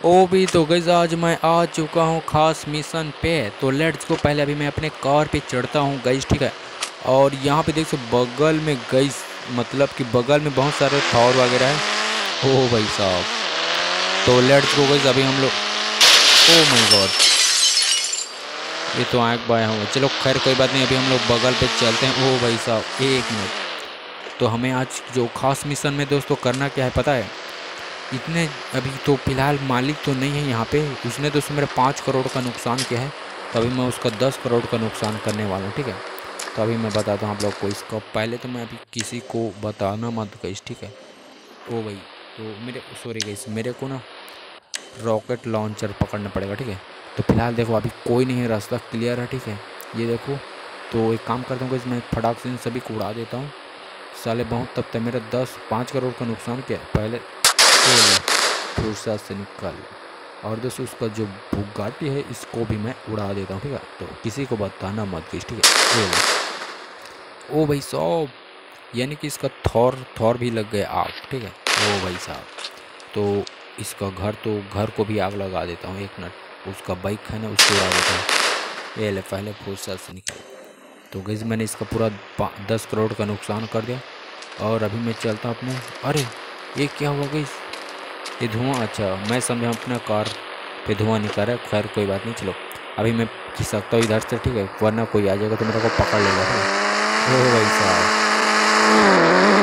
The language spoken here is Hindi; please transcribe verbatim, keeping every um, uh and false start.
ओ भी तो गइस आज मैं आ चुका हूँ खास मिशन पे। तो लेट्स को पहले अभी मैं अपने कार पे चढ़ता हूँ गइस, ठीक है। और यहाँ पे देख सो बगल में गइस, मतलब कि बगल में बहुत सारे थॉर वगैरह है। ओ भाई साहब, तो लेट्स गो गइस अभी हम लोग। ओ माय गॉड, ये तो आँख बाया हुआ। चलो खैर कोई बात नहीं, अभी हम लोग बगल पे चलते हैं। ओ भाई साहब एक मिनट, तो हमें आज जो खास मिशन में दोस्तों करना क्या है पता है? इतने अभी तो फ़िलहाल मालिक तो नहीं है यहाँ पे, उसने तो उसमें मेरा पाँच करोड़ का नुकसान किया है। तो अभी मैं उसका दस करोड़ का नुकसान करने वाला हूँ, ठीक है। तो अभी मैं बताता हूँ आप लोग को इसका। पहले तो मैं अभी किसी को बताना मत गइस, ठीक है। ओ भाई, तो मेरे सॉरी गइस, मेरे को ना रॉकेट लॉन्चर पकड़ना पड़ेगा, ठीक है। तो फिलहाल देखो अभी कोई नहीं है, रास्ता क्लियर है, ठीक है। ये देखो, तो एक काम करता हूँ गइस, मैं फटाक से इन सभी को उड़ा देता हूँ। साले बहुत तब तक मेरा दस पाँच करोड़ का नुकसान किया पहले। फुर्सत से निकल। और दोस्तों उसका जो बुगाटी है इसको भी मैं उड़ा देता हूँ, ठीक है। तो किसी को बताना मत गइस, ठीक है। ओ भाई साहब, यानी कि इसका थौर थौर भी लग गया आग, ठीक है। ओ भाई साहब, तो इसका घर तो घर को भी आग लगा देता हूँ। एक मिनट, उसका बाइक है ना उसको उड़ा देता हूँ। ये ले पहले फुर्सत से निकल। तो गइस मैंने इसका पूरा दस करोड़ का नुकसान कर दिया। और अभी मैं चलता हूँ अपने। अरे ये क्या हुआ गइस, ये धुआं? अच्छा मैं समझा अपना कार पे धुआं निकल रहा है। खैर कोई बात नहीं, चलो अभी मैं खिसकता हूँ इधर से, ठीक है, वरना कोई आ जाएगा तो मेरे को पकड़ लेगा, ठीक है। ओ भाई साहब,